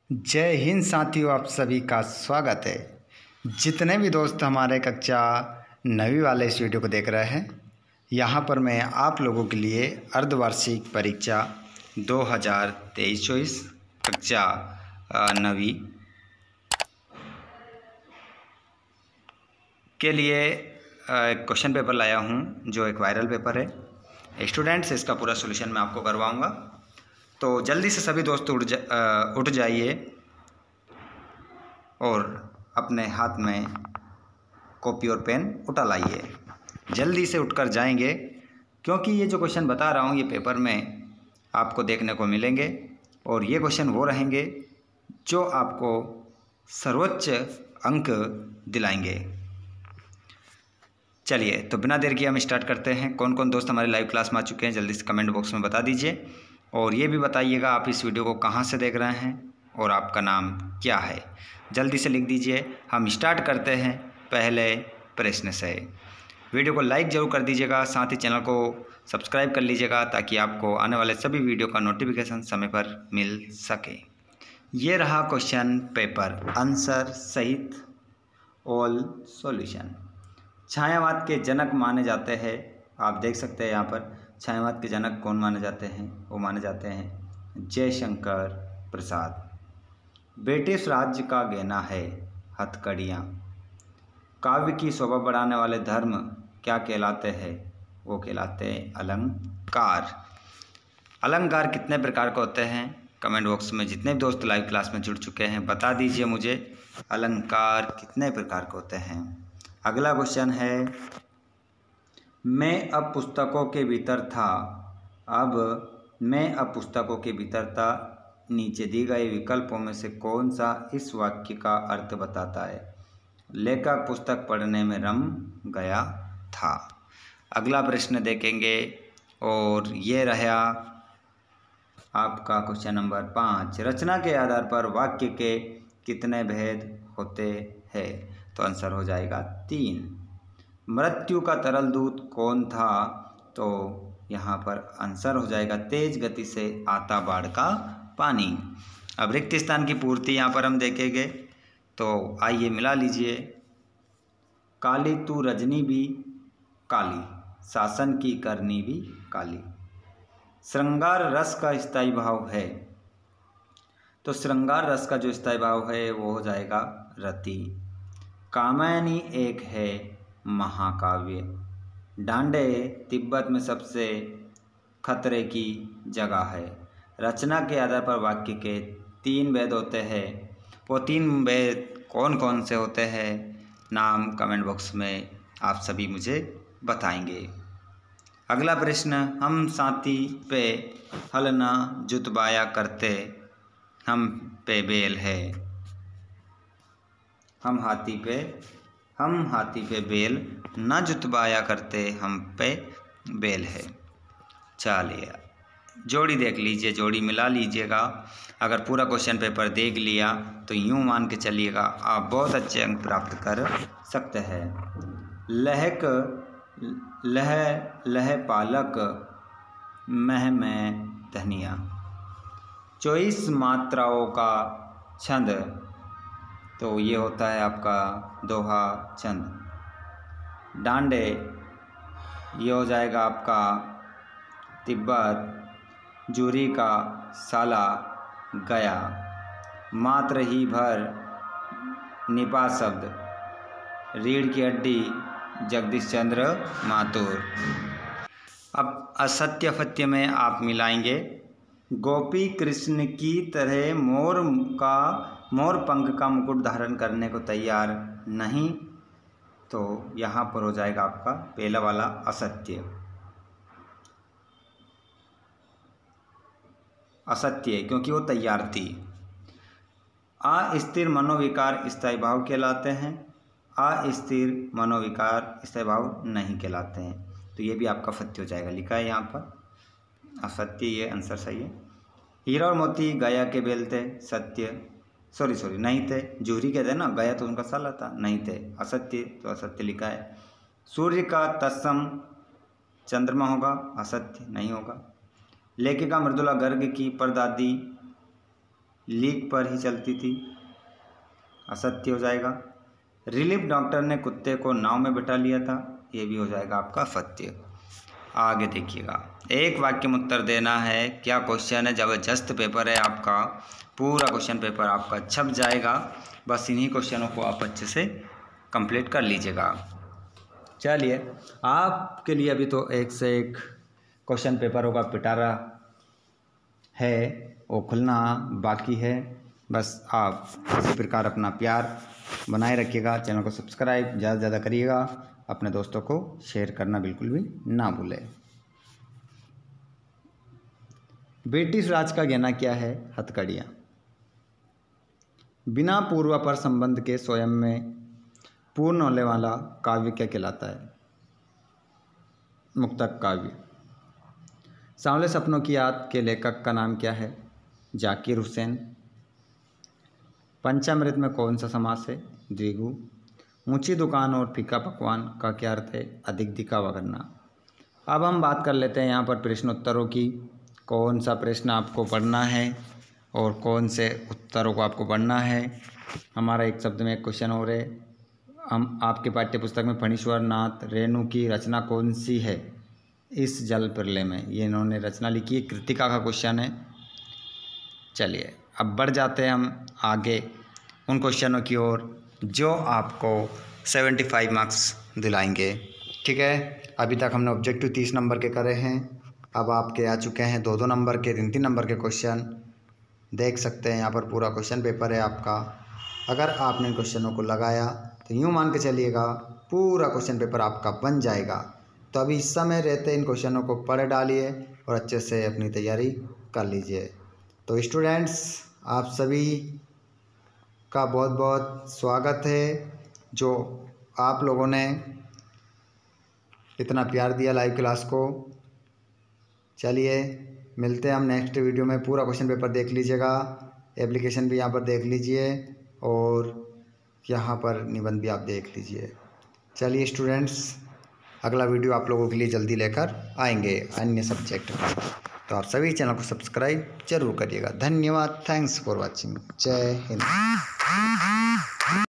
जय हिंद साथियों, आप सभी का स्वागत है। जितने भी दोस्त हमारे कक्षा 9वीं वाले इस वीडियो को देख रहे हैं, यहाँ पर मैं आप लोगों के लिए अर्धवार्षिक परीक्षा 2023-24 कक्षा 9वीं के लिए एक क्वेश्चन पेपर लाया हूँ, जो एक वायरल पेपर है। स्टूडेंट्स, इसका पूरा सॉल्यूशन मैं आपको करवाऊँगा, तो जल्दी से सभी दोस्त उठ जाइए और अपने हाथ में कॉपी और पेन उठा लाइए। जल्दी से उठकर जाएंगे, क्योंकि ये जो क्वेश्चन बता रहा हूँ ये पेपर में आपको देखने को मिलेंगे, और ये क्वेश्चन वो रहेंगे जो आपको सर्वोच्च अंक दिलाएंगे। चलिए, तो बिना देर किए हम स्टार्ट करते हैं। कौन कौन दोस्त हमारे लाइव क्लास में आ चुके हैं जल्दी से कमेंट बॉक्स में बता दीजिए, और ये भी बताइएगा आप इस वीडियो को कहाँ से देख रहे हैं और आपका नाम क्या है। जल्दी से लिख दीजिए। हम स्टार्ट करते हैं पहले प्रश्न से। वीडियो को लाइक ज़रूर कर दीजिएगा, साथ ही चैनल को सब्सक्राइब कर लीजिएगा, ताकि आपको आने वाले सभी वीडियो का नोटिफिकेशन समय पर मिल सके। ये रहा क्वेश्चन पेपर, आंसर सहित ऑल सॉल्यूशन। छायावाद के जनक माने जाते हैं, आप देख सकते हैं यहाँ पर छायावाद के जनक कौन माने जाते हैं। वो माने जाते हैं जयशंकर प्रसाद। ब्रिटिश राज्य का गहना है हथकड़ियाँ। काव्य की शोभा बढ़ाने वाले धर्म क्या कहलाते हैं? वो कहलाते हैं अलंकार। अलंकार कितने प्रकार के होते हैं? कमेंट बॉक्स में जितने भी दोस्त लाइव क्लास में जुड़ चुके हैं बता दीजिए मुझे, अलंकार कितने प्रकार के होते हैं। अगला क्वेश्चन है, मैं अब पुस्तकों के भीतर था। मैं अब पुस्तकों के भीतर था, नीचे दी गए विकल्पों में से कौन सा इस वाक्य का अर्थ बताता है? लेखक पुस्तक पढ़ने में रम गया था। अगला प्रश्न देखेंगे, और ये रहा आपका क्वेश्चन नंबर 5। रचना के आधार पर वाक्य के कितने भेद होते हैं? तो आंसर हो जाएगा 3। मृत्यु का तरल दूत कौन था? तो यहाँ पर आंसर हो जाएगा तेज गति से आता बाढ़ का पानी। अब रिक्त स्थान की पूर्ति यहाँ पर हम देखेंगे, तो आइए मिला लीजिए। काली तू रजनी भी काली, शासन की करनी भी काली। श्रृंगार रस का स्थायी भाव है, तो श्रृंगार रस का जो स्थायी भाव है वो हो जाएगा रति। कामयानी एक है महाकाव्य। डांडे तिब्बत में सबसे खतरे की जगह है। रचना के आधार पर वाक्य के 3 भेद होते हैं। वो 3 भेद कौन कौन से होते हैं? नाम कमेंट बॉक्स में आप सभी मुझे बताएंगे। अगला प्रश्न, हम साथी पे हल ना जुतवाया करते, हम पे बेल है। हम हाथी पे बेल न जुतवाया करते, हम पे बेल है। चलिए जोड़ी देख लीजिए, जोड़ी मिला लीजिएगा। अगर पूरा क्वेश्चन पेपर देख लिया तो यूँ मान के चलिएगा आप बहुत अच्छे अंक प्राप्त कर सकते हैं। लह पालक मह में धनिया। 24 मात्राओं का छंद, तो ये होता है आपका दोहा छंद। डांडे ये हो जाएगा आपका तिब्बत। जूरी का साला गया। मात्र ही भर निपा शब्द। रीढ़ की हड्डी जगदीश चंद्र माथुर। अब असत्य फत्य में आप मिलाएंगे। गोपी कृष्ण की तरह मोर पंख का मुकुट धारण करने को तैयार नहीं, तो यहाँ पर हो जाएगा आपका पहला वाला असत्य। असत्य क्योंकि वो तैयार थी। अस्थिर मनोविकार स्थायी भाव कहलाते हैं। अस्थिर मनोविकार स्थायी भाव नहीं कहलाते हैं, तो ये भी आपका सत्य हो जाएगा। लिखा है यहाँ पर असत्य, ये आंसर सही है। हीरा और मोती गया के बेल थे, सत्य। सॉरी नहीं थे। जूहरी कहते हैं ना, गया तो उनका साला था, नहीं थे। असत्य, तो असत्य लिखा है। सूर्य का तत्सम चंद्रमा होगा, असत्य नहीं होगा। लेखिका मृदुला गर्ग की परदादी लीक पर ही चलती थी, असत्य हो जाएगा। रिलीफ डॉक्टर ने कुत्ते को नाव में बिठा लिया था, ये भी हो जाएगा आपका सत्य। आगे देखिएगा, एक वाक्य में उत्तर देना है। क्या क्वेश्चन है, जबरदस्त पेपर है आपका, पूरा क्वेश्चन पेपर आपका छप जाएगा। बस इन्हीं क्वेश्चनों को आप अच्छे से कंप्लीट कर लीजिएगा। चलिए, आपके लिए अभी तो एक से एक क्वेश्चन पेपरों का पिटारा है, वो खुलना बाकी है। बस आप इसी प्रकार अपना प्यार बनाए रखिएगा। चैनल को सब्सक्राइब ज़्यादा से ज़्यादा करिएगा, अपने दोस्तों को शेयर करना बिल्कुल भी ना भूलें। ब्रिटिश राज का गहना क्या है? हथकड़ियाँ। बिना पूर्वापर संबंध के स्वयं में पूर्ण होने वाला काव्य क्या कहलाता है? मुक्तक काव्य। सांवले सपनों की याद के लेखक का नाम क्या है? जाकिर हुसैन। पंचामृत में कौन सा समास है? द्विगु। ऊंची दुकान और फीका पकवान का क्या अर्थ है? अधिक दिखावा करना। अब हम बात कर लेते हैं यहाँ पर प्रश्नोत्तरों की। कौन सा प्रश्न आपको पढ़ना है और कौन से उत्तरों को आपको पढ़ना है। हमारा एक शब्द में एक क्वेश्चन और है। हम आपके पाठ्य पुस्तक में फणीश्वर नाथ रेणु की रचना कौन सी है? इस जल प्रलय में, ये इन्होंने रचना लिखी है, कृतिका का क्वेश्चन है। चलिए अब बढ़ जाते हैं हम आगे उन क्वेश्चनों की ओर जो आपको 75 मार्क्स दिलाएंगे। ठीक है, अभी तक हमने ऑब्जेक्टिव 30 नंबर के करे हैं, अब आपके आ चुके हैं 2-2 नंबर के, 3-3 नंबर के क्वेश्चन। देख सकते हैं यहाँ पर पूरा क्वेश्चन पेपर है आपका। अगर आपने इन क्वेश्चनों को लगाया तो यूँ मान के चलिएगा पूरा क्वेश्चन पेपर आपका बन जाएगा। तो अभी इस समय रहते इन क्वेश्चनों को पढ़ डालिए और अच्छे से अपनी तैयारी कर लीजिए। तो स्टूडेंट्स, आप सभी का बहुत बहुत स्वागत है, जो आप लोगों ने इतना प्यार दिया लाइव क्लास को। चलिए मिलते हैं हम नेक्स्ट वीडियो में। पूरा क्वेश्चन पेपर देख लीजिएगा, एप्लीकेशन भी यहाँ पर देख लीजिए और यहाँ पर निबंध भी आप देख लीजिए। चलिए स्टूडेंट्स, अगला वीडियो आप लोगों के लिए जल्दी लेकर आएंगे अन्य सब्जेक्ट का। तो आप सभी चैनल को सब्सक्राइब जरूर करिएगा। धन्यवाद, थैंक्स फॉर वॉचिंग। जय हिंद।